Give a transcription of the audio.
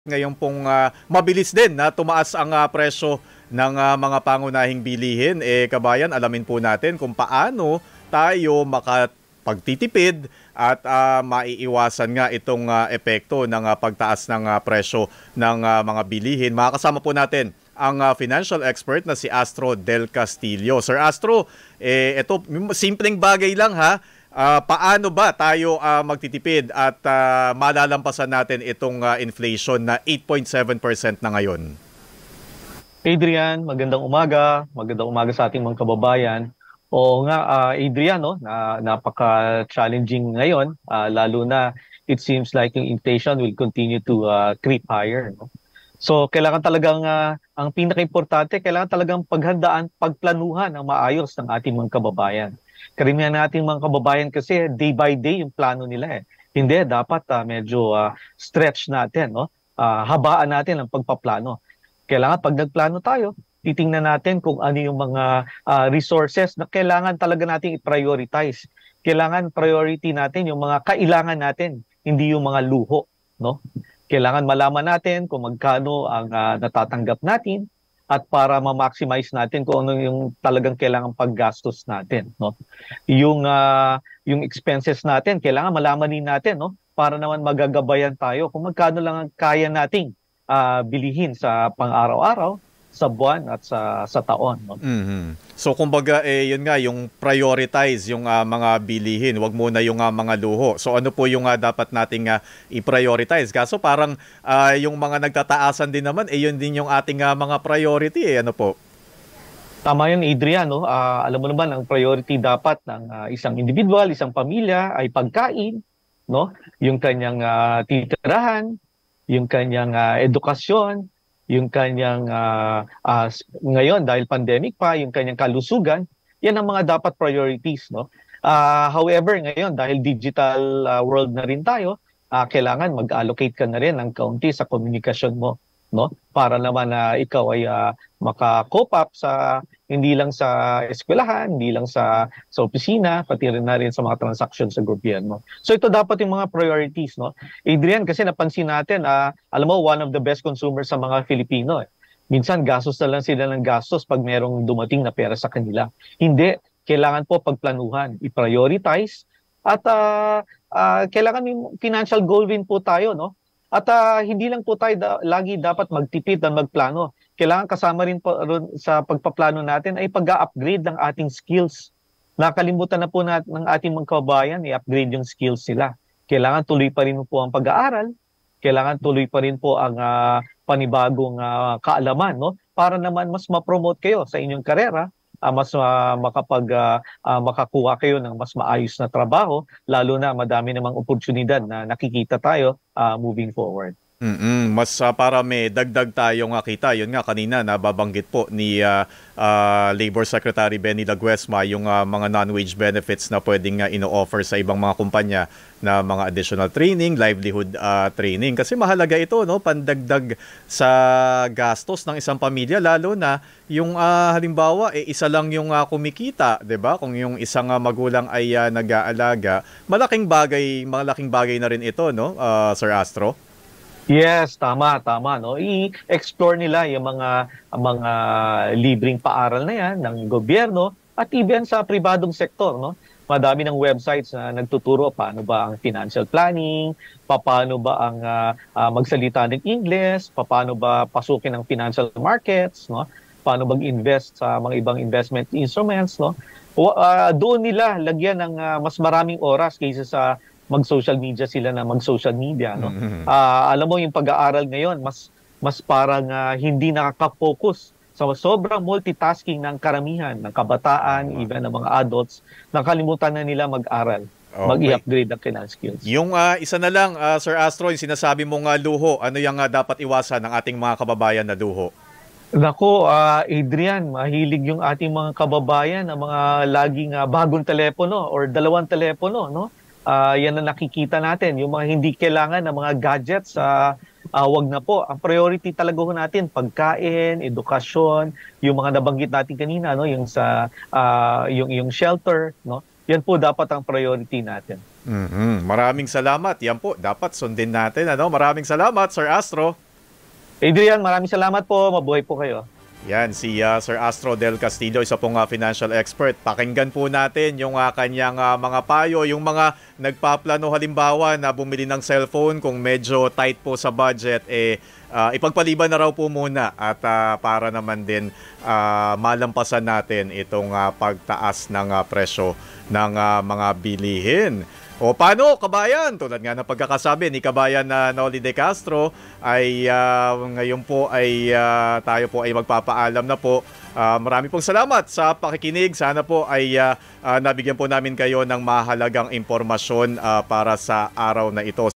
Ngayon pong mabilis din na tumaas ang presyo ng mga pangunahing bilihin. Kabayan, alamin po natin kung paano tayo makapagtitipid at maiiwasan nga itong epekto ng pagtaas ng presyo ng mga bilihin. Makakasama po natin ang financial expert na si Astro Del Castillo. Sir Astro, ito simpleng bagay lang ha. Paano ba tayo magtitipid at malalampasan natin itong inflation na 8.7% na ngayon? Adrian, magandang umaga. Magandang umaga sa ating mga kababayan. Oo nga, Adrian, no, napaka-challenging ngayon, lalo na it seems like yung inflation will continue to creep higher. No? So kailangan talagang, ang pinaka-importante, kailangan talagang paghandaan, pagplanuhan ng maayos ng ating mga kababayan. Karamihan nating mga kababayan kasi day by day yung plano nila eh. Hindi, dapat medyo stretch natin, no? Habaan natin ang pagpaplano. Kailangan pag nagplano tayo, titingnan natin kung ano yung mga resources na kailangan talaga nating i-prioritize. Kailangan priority natin yung mga kailangan natin, hindi yung mga luho, no? Kailangan malaman natin kung magkano ang natatanggap natin at para ma-maximize natin kung ano yung talagang kailangan paggastos natin, no? Yung expenses natin, kailangan malaman din natin, no? Para naman magagabayan tayo kung magkano lang ang kaya nating bilihin sa pang-araw-araw, sa buwan at sa taon, no? So kumbaga yun nga yung prioritize yung mga bilihin, wag muna yung mga luho. So ano po yung dapat nating i-prioritize? Kaso parang yung mga nagtataasan din naman yun din yung ating mga priority ano po? Tama yun, Adrian, no? Alam mo naman ang priority dapat ng isang individual, isang pamilya ay pagkain, no? Yung kanyang titirahan, yung kanyang edukasyon, yung kanyang ngayon dahil pandemic pa, yung kanyang kalusugan, yan ang mga dapat priorities, no? However, ngayon dahil digital world na rin tayo, kailangan mag-allocate ka na rin ng kaunti sa komunikasyon mo, no? Para naman na ikaw ay maka-cope up sa hindi lang sa eskwelahan, hindi lang sa opisina, pati rin na rin sa mga transaction sa gobyerno. So ito dapat yung mga priorities, no? Adrian, kasi napansin natin, alam mo, one of the best consumers sa mga Filipino. Minsan, gastos na lang sila ng gastos pag merong dumating na pera sa kanila. Hindi. Kailangan po pagplanuhan, i-prioritize, at kailangan may financial goal rin po tayo, no? At hindi lang po tayo lagi dapat magtipid at magplano. Kailangan kasama rin po sa pagpaplano natin ay pag-upgrade ng ating skills. Nakalimutan na po natin ng ating mga kababayan, i-upgrade yung skills nila. Kailangan tuloy pa rin po ang pag-aaral. Kailangan tuloy pa rin po ang panibagong kaalaman, no? Para naman mas ma-promote kayo sa inyong karera, mas makakuha kayo ng mas maayos na trabaho, lalo na madami namang oportunidad na nakikita tayo moving forward. Mas para may dagdag tayong kita. Yun nga kanina nababanggit po ni Labor Secretary Benny Laguesma yung mga non-wage benefits na pwedeng ino-offer sa ibang mga kumpanya na mga additional training, livelihood training. Kasi mahalaga ito, no, pandagdag sa gastos ng isang pamilya, lalo na yung halimbawa isa lang yung kumikita, 'di ba? Kung yung isang magulang ay nag-aalaga, malaking bagay na rin ito, no, Sir Astro? Yes, tama, no. I-explore nila yung mga libreng paaral na yan ng gobyerno at even sa pribadong sektor, no. Madami ng websites na nagtuturo paano ba ang financial planning, paano ba ang magsalita ng English, paano ba pasukin ang financial markets, no. Paano mag-invest sa mga ibang investment instruments, no. Doon nila lagyan ng mas maraming oras kaysa sa mag-social media sila na mag-social media, no? Alam mo yung pag-aaral ngayon, mas parang hindi nakaka-focus. So sobrang multitasking ng karamihan, ng kabataan, even ng mga adults, nakalimutan na nila mag-aral, mag-i-upgrade ang kanilang skills. Yung isa na lang, Sir Astro, yung sinasabi mong luho, ano yung dapat iwasan ng ating mga kababayan na luho? Nako, Adrian, mahilig yung ating mga kababayan ng mga laging bagong telepono or dalawang telepono, no? Yan ang nakikita natin, yung mga hindi kailangan ng mga gadgets, wag na po. Ang priority talaga natin, pagkain, edukasyon, yung mga nabanggit natin kanina, no, yung sa yung shelter, no. Yan po dapat ang priority natin. Maraming salamat. Yan po, dapat sundin natin, ano. Maraming salamat, Sir Astro. Adrian, maraming salamat po. Mabuhay po kayo. Yan, si Sir Astro Del Castillo, isa pong financial expert. Pakinggan po natin yung kanyang mga payo, yung mga nagpaplano halimbawa na bumili ng cellphone kung medyo tight po sa budget, ipagpaliban na raw po muna at para naman din malampasan natin itong pagtaas ng presyo ng mga bilihin. O paano, kabayan? Tulad nga ng pagkakasabi ni kabayan na Noli De Castro ay ngayon po ay tayo po ay magpapaalam na po. Marami pong salamat sa pakikinig. Sana po ay nabigyan po namin kayo ng mahalagang impormasyon para sa araw na ito.